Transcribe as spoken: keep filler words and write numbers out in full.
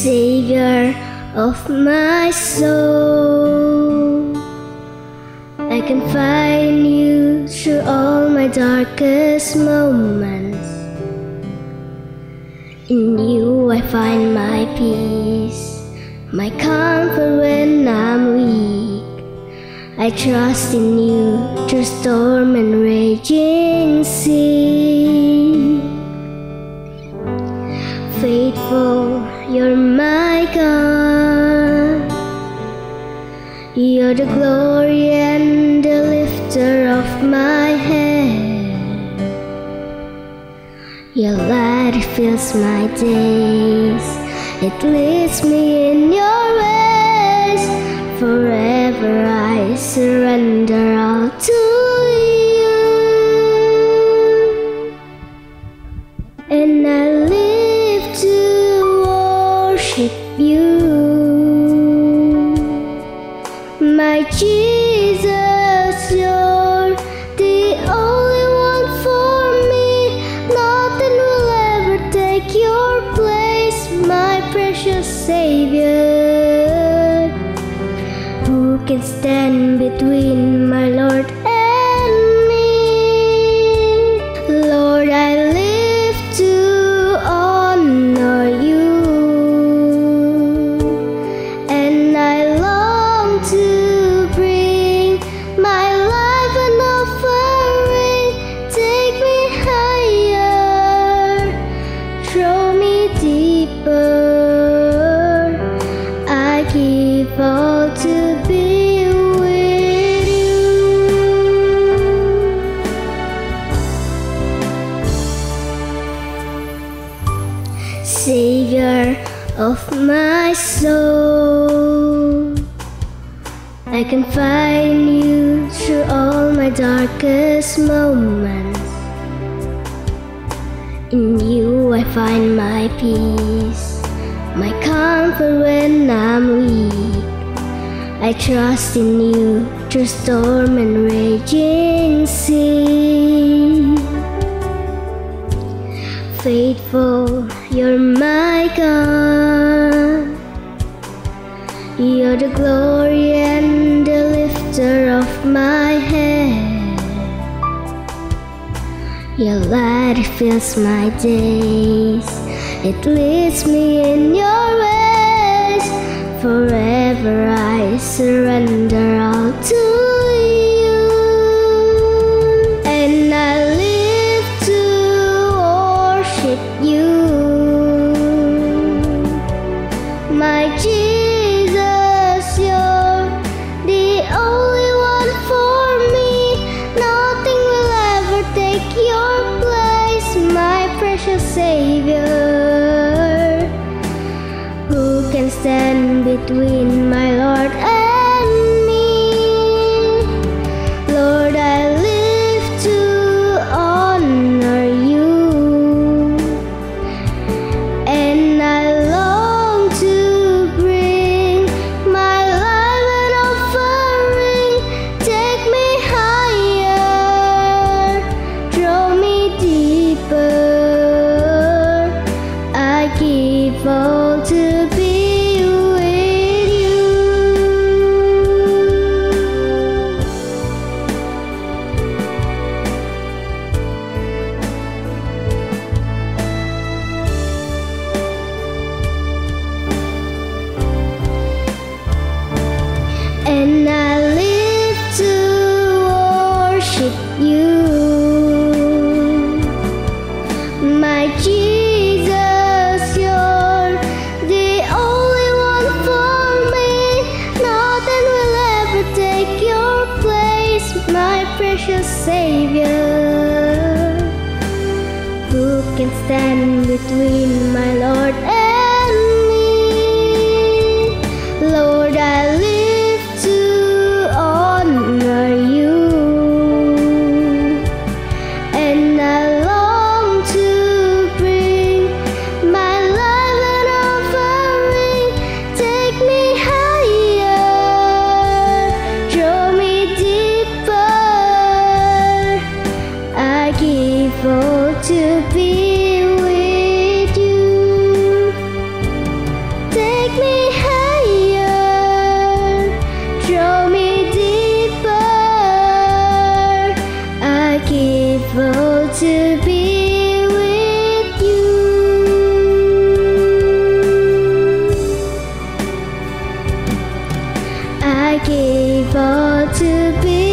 Savior of my soul, I can find you through all my darkest moments. In you I find my peace, my comfort when I'm weak. I trust in you through storm and raging sea. Faithful, you're my God. You're the glory and the lifter of my head. Your light fills my days, it leads me in your ways. Forever I surrender all to you, and I live to worship you, my Jesus. You're the only one for me. Nothing will ever take your place, my precious Savior. Who can stand between my Lord and me? Lord, I live to honor you, and I long to bring my life an offering. Take me higher, throw me deeper. I give all to be with you. Savior of my soul, I can find you through all my darkest moments. In you I find my peace, my comfort when I'm weak. I trust in you through storm and raging sea. Faithful, you're my God. You're the glory and the lifter of my head. Your light fills my days, it leads me in your ways. Forever I surrender all to you, and I live to worship you, my Jesus. You're the only one for me. Nothing will ever take your place, my precious Savior. Who can stand between my Lord and me? Lord, I live to honor you, and I long to bring my life an offering. Take me higher, draw me deeper. I give all to be with you. And I live to worship you, my Jesus. You're the only one for me. Nothing will ever take your place, my precious Savior. Who can stand between my Lord and me? Lord, I live to honor you, and I long to bring my life an offering. Take me higher, draw me deeper. I give all to be with you. I gave all to be